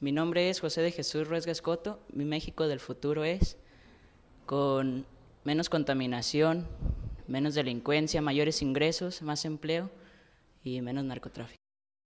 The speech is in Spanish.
Mi nombre es José de Jesús Ruezga Escoto. Mi México del futuro es con menos contaminación, menos delincuencia, mayores ingresos, más empleo y menos narcotráfico.